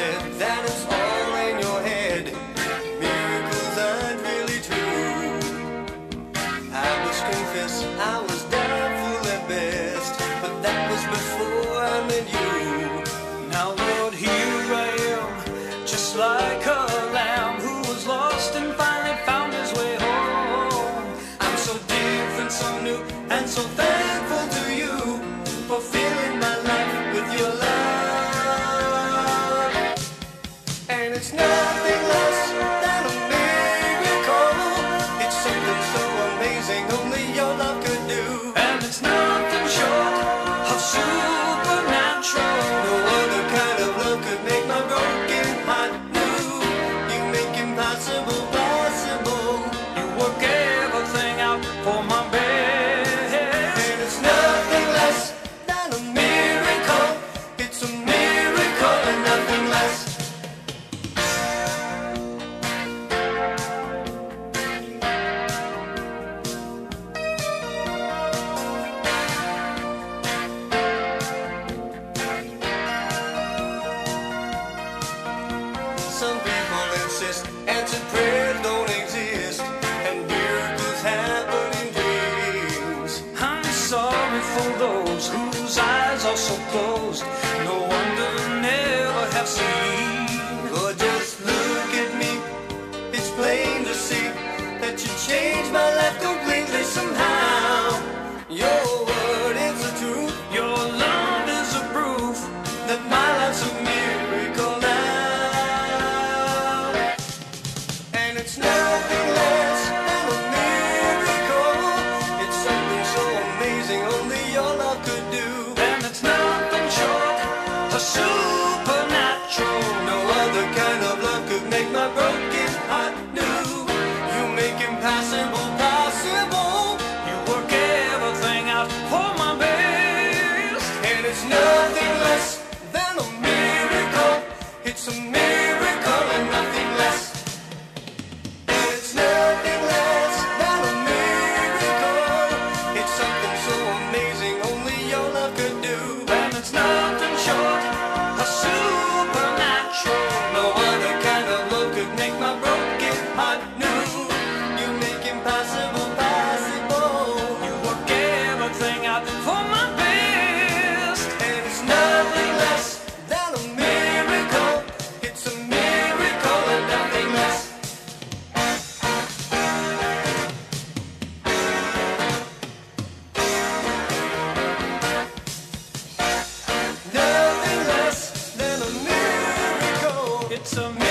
said that it's all in your head. Miracles aren't really true. I must confess I was doubtful at best, but that was before I met you. Now Lord, here I am, just like a lamb who was lost and finally found his way home. I'm so different, so new, and so thankful to you for filling my life with your love. And it's nothing less than a miracle. It's something so amazing only your love could do. And it's nothing short of supernatural. No other kind of love could make my broken heart new. You make impossible possible. You work everything out for my best. And it's nothing less than a miracle. It's a miracle and nothing less. Some people insist answered prayers don't exist, and miracles happen in dreams. I'm sorry for those whose eyes are so closed, no wonder never have seen. Lord, just look at me. It's plain to see that you changed my life completely somehow. Your word is the truth. Your love is a proof That my life's a miracle now. And it's nothing less than a miracle. It's something so amazing only your love could do. and it's nothing short of supernatural. No other kind of love could make my broken heart new. You make impossible possible. You work everything out for my best. And it's nothing less than a miracle. It's a miracle and nothing less. And it's nothing less than a miracle. It's something so amazing only your love could do. And it's nothing short of supernatural. No other kind of love could make my broken heart new. You make impossible possible. You work everything out for my best. And it's nothing less than a miracle. It's a miracle and nothing less. Nothing less than a miracle. It's a